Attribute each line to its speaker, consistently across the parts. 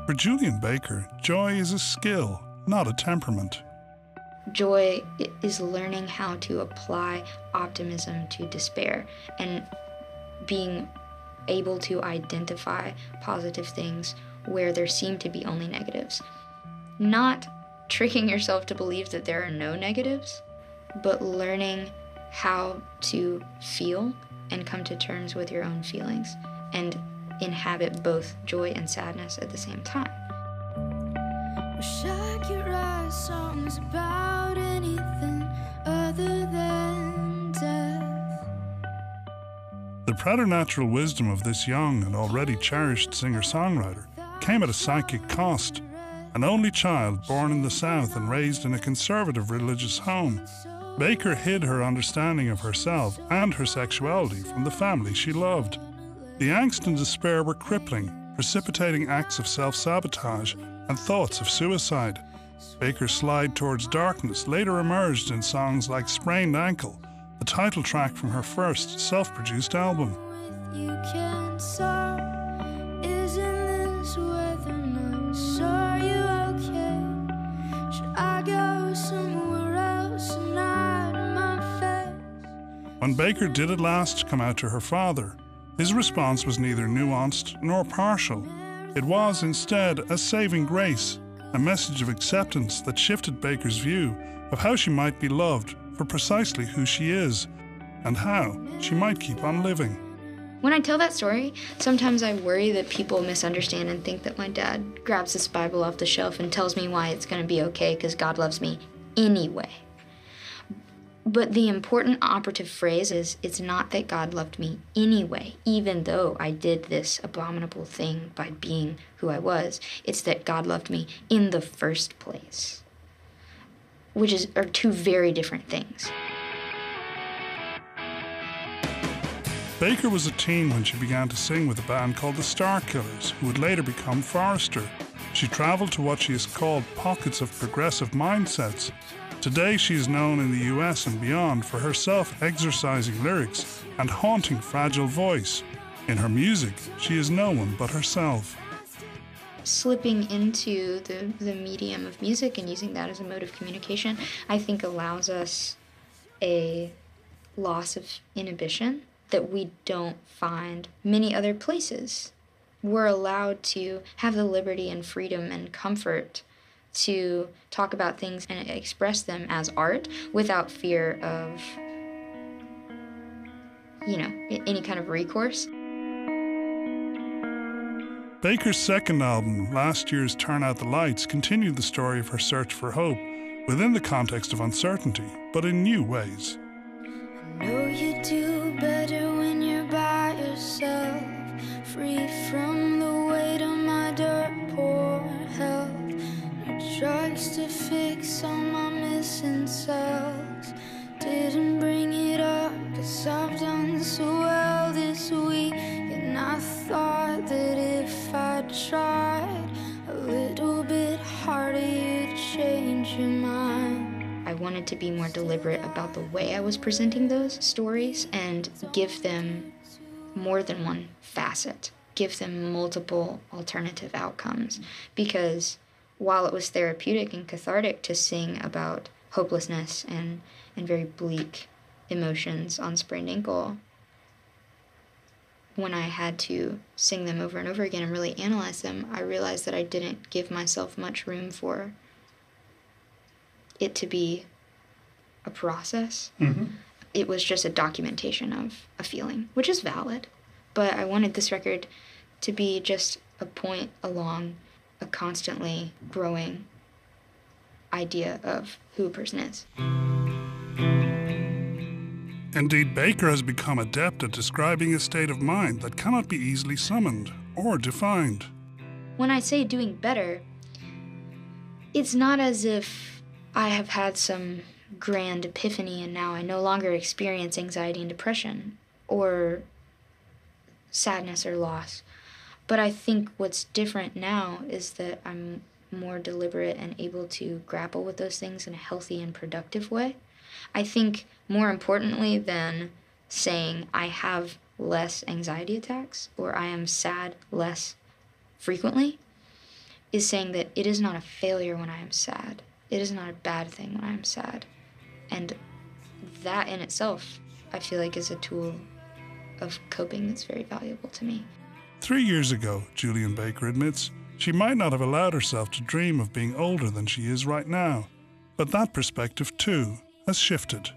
Speaker 1: For Julien Baker, joy is a skill, not a temperament.
Speaker 2: Joy is learning how to apply optimism to despair and being able to identify positive things where there seem to be only negatives. Not tricking yourself to believe that there are no negatives, but learning how to feel and come to terms with your own feelings and inhabit both joy and sadness at the same time.
Speaker 3: Wish I could write songs about anything other than death.
Speaker 1: The preternatural wisdom of this young and already cherished singer-songwriter came at a psychic cost. An only child born in the South and raised in a conservative religious home, Baker hid her understanding of herself and her sexuality from the family she loved. The angst and despair were crippling, precipitating acts of self-sabotage and thoughts of suicide. Baker's slide towards darkness later emerged in songs like Sprained Ankle, the title track from her first self-produced album.
Speaker 3: You can't stop. Isn't this weather nice? Are you okay? Should I go somewhere else and hide my face?
Speaker 1: When Baker did at last come out to her father, his response was neither nuanced nor partial. It was instead a saving grace, a message of acceptance that shifted Baker's view of how she might be loved for precisely who she is, and how she might keep on living.
Speaker 2: When I tell that story, sometimes I worry that people misunderstand and think that my dad grabs this Bible off the shelf and tells me why it's going to be okay because God loves me anyway. But the important operative phrase is, it's not that God loved me anyway, even though I did this abominable thing by being who I was. It's that God loved me in the first place, which are two very different things.
Speaker 1: Baker was a teen when she began to sing with a band called the Starkillers, who would later become Forrester. She traveled to what she has called pockets of progressive mindsets. Today she is known in the US and beyond for her self-exercising lyrics and haunting fragile voice. In her music, she is no one but herself.
Speaker 2: Slipping into the medium of music and using that as a mode of communication, I think allows us a loss of inhibition that we don't find many other places. We're allowed to have the liberty and freedom and comfort to talk about things and express them as art without fear of, any kind of recourse.
Speaker 1: Baker's second album, last year's Turn Out the Lights, continued the story of her search for hope within the context of uncertainty, but in new ways.
Speaker 3: I know you do better when you're by yourself, free from the weight of my dirt poor health. Drugs to fix all my missing cells. Didn't bring it up, 'cause I've done so well this week. And I thought that if I tried a little bit harder, you'd change your mind.
Speaker 2: I wanted to be more deliberate about the way I was presenting those stories and give them more than one facet, give them multiple alternative outcomes, because while it was therapeutic and cathartic to sing about hopelessness and very bleak emotions on Sprained Ankle, when I had to sing them over and over again and really analyze them, I realized that I didn't give myself much room for it to be a process. Mm-hmm. It was just a documentation of a feeling, which is valid, but I wanted this record to be just a point along a constantly growing idea of who a person is.
Speaker 1: Indeed, Baker has become adept at describing a state of mind that cannot be easily summoned or defined.
Speaker 2: When I say doing better, it's not as if I have had some grand epiphany and now I no longer experience anxiety and depression or sadness or loss. But I think what's different now is that I'm more deliberate and able to grapple with those things in a healthy and productive way. I think more importantly than saying I have less anxiety attacks or I am sad less frequently is saying that it is not a failure when I am sad. It is not a bad thing when I am sad. And that in itself, I feel like, is a tool of coping that's very valuable to me.
Speaker 1: 3 years ago, Julien Baker admits, she might not have allowed herself to dream of being older than she is right now. But that perspective, too, has shifted.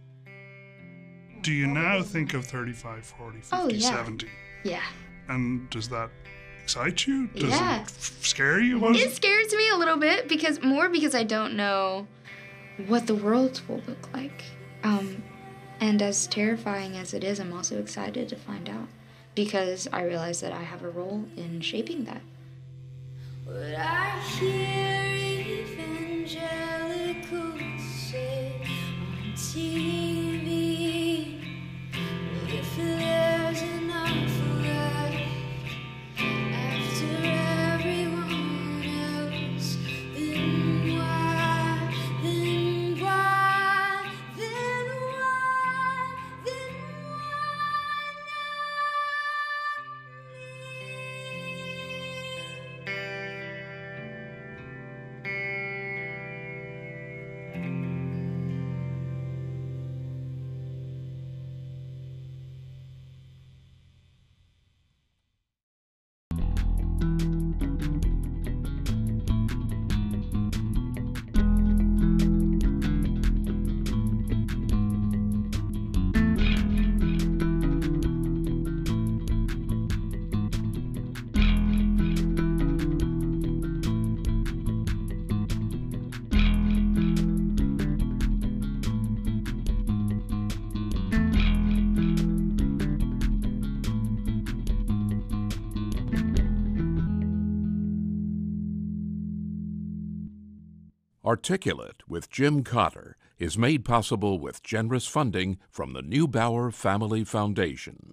Speaker 1: Do you now think of 35, 40, 50, 70?
Speaker 2: Yeah.
Speaker 1: And does that excite you? Does
Speaker 2: Yeah.
Speaker 1: it scare you?
Speaker 2: It scares me a little bit because I don't know what the world will look like. And as terrifying as it is, I'm also excited to find out because I realize that I have a role in shaping that.
Speaker 3: Would I hear evangelicals say on TV, if there's enough left after everyone else, then why, then why, then why, then why not me?
Speaker 4: Articulate with Jim Cotter is made possible with generous funding from the Neubauer Family Foundation.